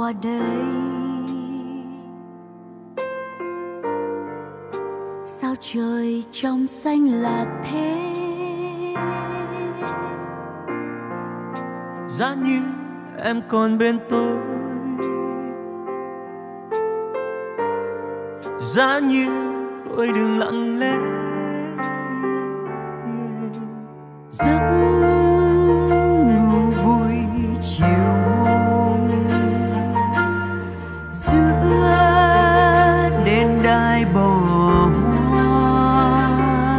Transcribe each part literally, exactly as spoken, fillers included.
qua đây. Sao trời trong xanh là thế, giá như em còn bên tôi, giá như tôi đừng lặng lẽ. Giấc ngủ vui chiều hôm giữa đền đài bồ hoa,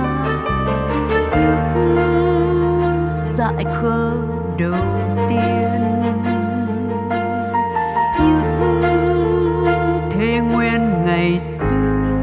những dại khờ đầu tiên, những thề nguyên ngày xưa.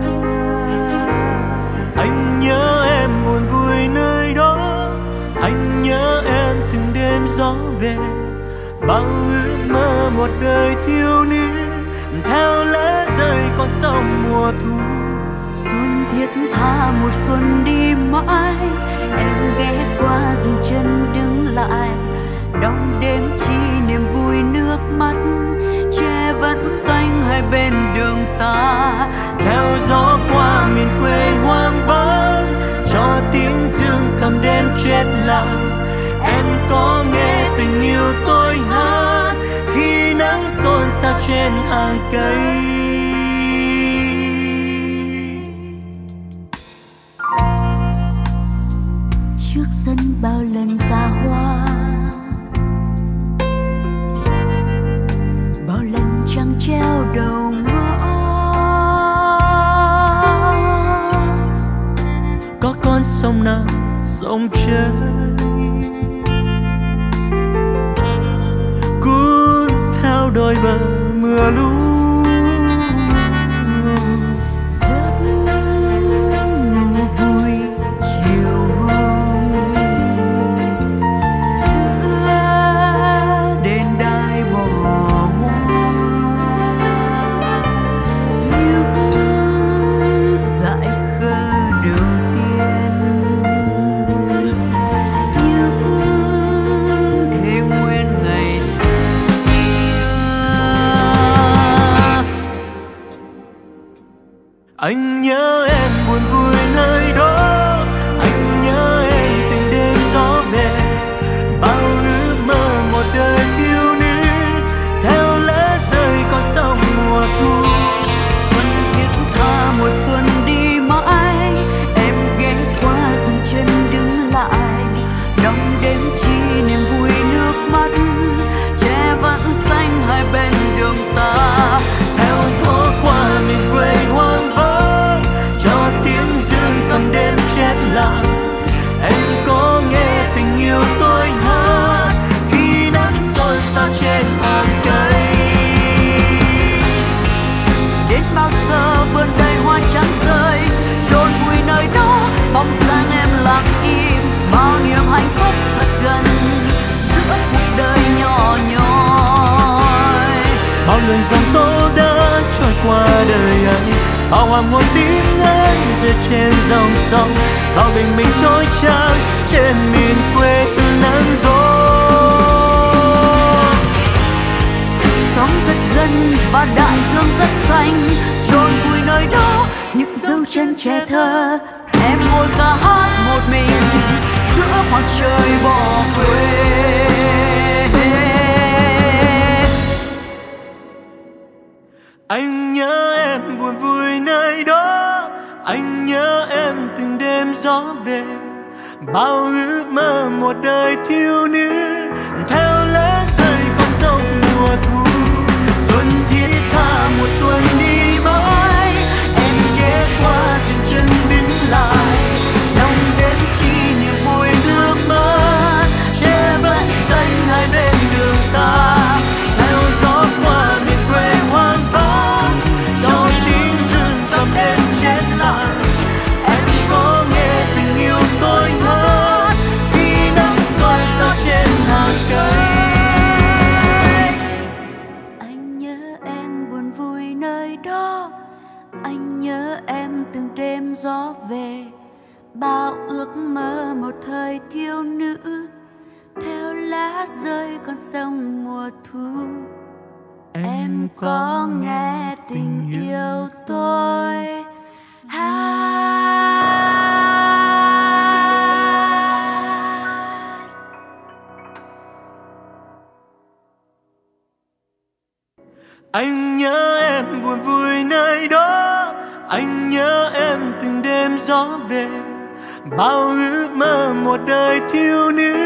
Anh nhớ em buồn vui nơi đó, anh nhớ em từng đêm gió về, bao ước mơ một đời thiếu nữ theo lá rơi con sông mùa thu. Xuân thiết tha một xuân đi mãi, em ghé qua dừng chân đứng lại, đong đêm chi niềm vui nước mắt, tre vẫn xanh hai bên đường ta. Theo gió qua miền quê hoang vắng, cho tiếng dương cầm đêm chết lặng. Em có nghe tình yêu tôi hát khi nắng xôn xao trên hàng cây. Trước sân bao lần ra hoa, bao lần trăng treo đầu ngõ. Có con sông nào sông chơi cuốn theo đôi bờ mưa lũ. Giấc ngủ vui chiều hôm giữa đền đài bồ hoa, những dại khờ đầu tiên, những thề nguyên ngày xưa. Anh nhớ em buồn vui nơi đó, anh nhớ em từng đêm gió về, bao ước mơ một đời thiếu nữ theo lá rơi con sông mùa thu. Xuân thiết tha một xuân đi mãi, em ghé qua dừng chân đứng lại, đong đêm chi niềm vui nước mắt, tre vẫn xanh hai bên đường ta. Theo gió qua miền quê hoang vắng, cho tiếng dương cầm đêm chết lặng. Em có nghe tình yêu tôi hát khi nắng xôn xao trên hàng cây. Đến bao giờ vườn đầy hoa trắng rơi, chôn vùi nơi đó bóng dáng em lặng im, bao niềm hạnh phúc thật gần giữa cuộc đời nhỏ nhoi. Bao lần dòng tố đã trôi qua đời anh, bao hoàng hôn tiếng anh rơi trên dòng sông, bao bình minh trôi trắng trên miền quê nắng gió. Sóng rất gần và đại dương rất xanh, chôn vùi nơi đó những dấu chân trẻ thơ. Em ngồi ca hát một mình giữa khoảng trời bỏ quê. Anh nhớ em buồn vui nơi đó, anh nhớ em từng đêm gió về, bao ước mơ một đời thiếu nữ theo lá rơi con sông mùa thu. Xuân thiết tha một xuân đi mãi, em ghé qua dừng chân đứng lại, đong đêm chi niềm vui nước mắt, tre vẫn xanh hai bên đường ta. Theo gió qua miền quê hoang vắng, cho tiếng dương cầm đêm chết lặng. Em có nghe tình yêu tôi hát khi nắng soi sao trên hàng cây. Anh nhớ em buồn vui nơi đó, anh nhớ em từng đêm gió về, bao ước mơ một thời thiếu nữ theo lá rơi con sông mùa thu. em có nghe tình yêu tôi hát. Anh nhớ em buồn vui nơi đó, anh nhớ em từng đêm gió về, bao ước mơ một đời thiếu nữ.